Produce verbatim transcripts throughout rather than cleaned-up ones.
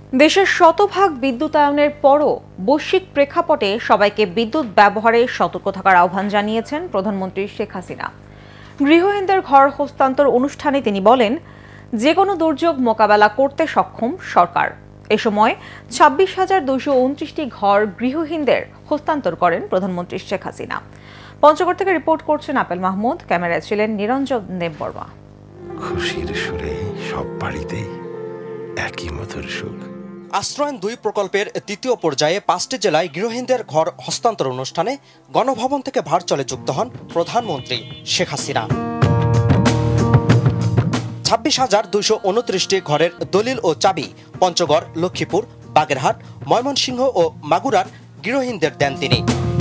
দেশের শতভাগ বিদ্যুতায়নের পরও বৈশ্বিক প্রেক্ষাপটে সবাইকে বিদ্যুৎ ব্যবহারে সতর্ক থাকার আহ্বান জানিয়েছেন প্রধানমন্ত্রী শেখ হাসিনা। গৃহহীনদের ঘর হস্তান্তর অনুষ্ঠানে তিনি বলেন, যে কোনো দুর্যোগ মোকাবেলা করতে সক্ষম সরকার। এ সময় ছাব্বিশ হাজার দুইশো উনত্রিশটি ঘর গৃহহীনদের হস্তান্তর করেন প্রধানমন্ত্রী শেখ হাসিনা। পঞ্চগড় থেকে রিপোর্ট করছেন আপেল মাহমুদ, ক্যামেরায় ছিলেন নিরঞ্জন দেববর্মা। খুশির সুরে সব বাড়িতে একই মধুর সুখ। আশ্রয়ন দুই প্রকল্পের তৃতীয় পর্যায়ে পাঁচটি জেলায় গৃহহীনদের ঘর হস্তান্তর অনুষ্ঠানে গণভবন থেকে ভার্চুয়ালে যুক্ত হন প্রধানমন্ত্রী শেখ হাসিনা। ছাব্বিশ হাজার দুইশো উনত্রিশটি ঘরের দলিল ও চাবি পঞ্চগড়, লক্ষ্মীপুর, বাগেরহাট, ময়মনসিংহ ও মাগুরার গৃহহীনদের দেন তিনি।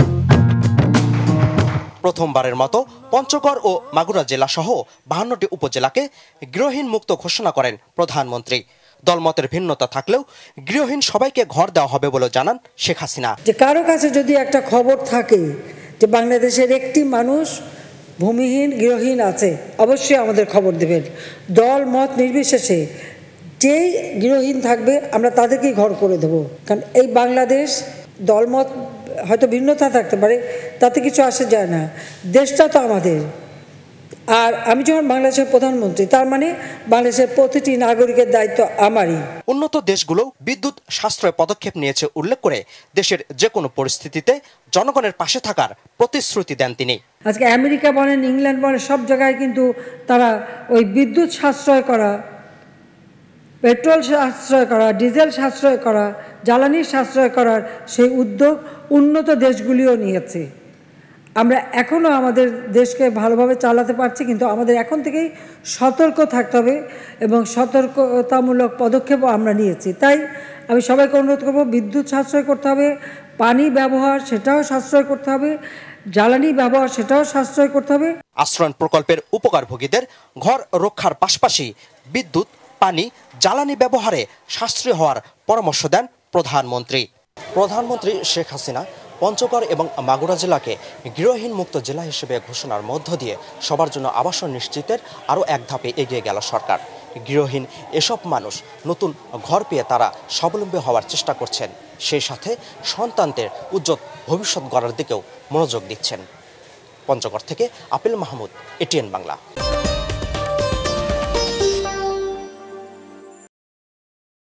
প্রথমবারের মতো পঞ্চগড় ও মাগুরা জেলা সহ বাহান্নটি উপজেলাকে গৃহহীন মুক্ত ঘোষণা করেন প্রধানমন্ত্রী। দলমতের ভিন্নতা থাকলেও গৃহহীন সবাইকে ঘর দেওয়া হবে বলে জানান শেখ হাসিনা। যে কারো কাছে যদি একটা খবর থাকে যে বাংলাদেশের একটি মানুষ ভূমিহীন গৃহহীন আছে, অবশ্যই আমাদের খবর দেবেন। দল মত নির্বিশেষে যেই গৃহহীন থাকবে আমরা তাদেরকেই ঘর করে দেব। কারণ এই বাংলাদেশ দলমত হয়তো ভিন্নতা থাকতে পারে, তাতে কিছু আসে যায় না, দেশটা তো আমাদের। আর আমি যখন বাংলাদেশের প্রধানমন্ত্রী, তার মানে বাংলাদেশের প্রতিটি নাগরিকের দায়িত্ব আমারই। উন্নত দেশগুলো বিদ্যুৎ সাশ্রয় পদক্ষেপ নিয়েছে উল্লেখ করে দেশের যে কোনো পরিস্থিতিতে জনগণের পাশে থাকার প্রতিশ্রুতি দেন তিনি। আজকে আমেরিকা বলেন, ইংল্যান্ড বলেন, সব জায়গায় কিন্তু তারা ওই বিদ্যুৎ সাশ্রয় করা, পেট্রোল সাশ্রয় করা, ডিজেল সাশ্রয় করা, জ্বালানি সাশ্রয় করার সেই উদ্যোগ উন্নত দেশগুলিও নিয়েছে। আমরা এখনও আমাদের দেশকে ভালোভাবে চালাতে পারছি, কিন্তু আমাদের এখন থেকেই সতর্ক থাকতে হবে এবং সতর্কতামূলক পদক্ষেপও আমরা নিয়েছি। তাই আমি সবাইকে অনুরোধ করব, বিদ্যুৎ সাশ্রয় করতে হবে, পানি ব্যবহার সেটাও সাশ্রয় করতে হবে, জ্বালানি ব্যবহার সেটাও সাশ্রয় করতে হবে। আশ্রয়ন প্রকল্পের উপকারভোগীদের ঘর রক্ষার পাশাপাশি বিদ্যুৎ, পানি, জ্বালানি ব্যবহারে সাশ্রয়ী হওয়ার পরামর্শ দেন প্রধানমন্ত্রী। প্রধানমন্ত্রী শেখ হাসিনা পঞ্চগড় এবং মাগুরা জেলাকে গৃহহীন মুক্ত জেলা হিসেবে ঘোষণার মধ্য দিয়ে সবার জন্য আবাসন নিশ্চিতের আরও এক ধাপে এগিয়ে গেল সরকার। গৃহহীন এসব মানুষ নতুন ঘর পেয়ে তারা স্বাবলম্বী হওয়ার চেষ্টা করছেন, সেই সাথে সন্তানদের উজ্জ্বল ভবিষ্যৎ গড়ার দিকেও মনোযোগ দিচ্ছেন। পঞ্চগড় থেকে আপেল মাহমুদ, এটিএন বাংলা।